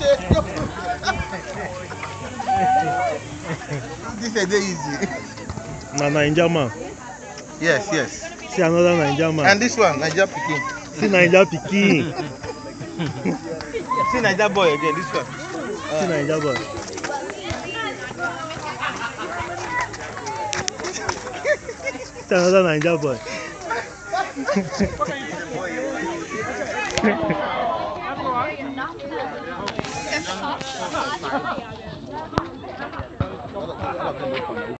This is easy. Na Naija man. Yes, yes. See another Naija man. And this one, Naija Pikin. See Naija Pikin. See Naija boy again, this one. See Naija boy. See another Naija boy.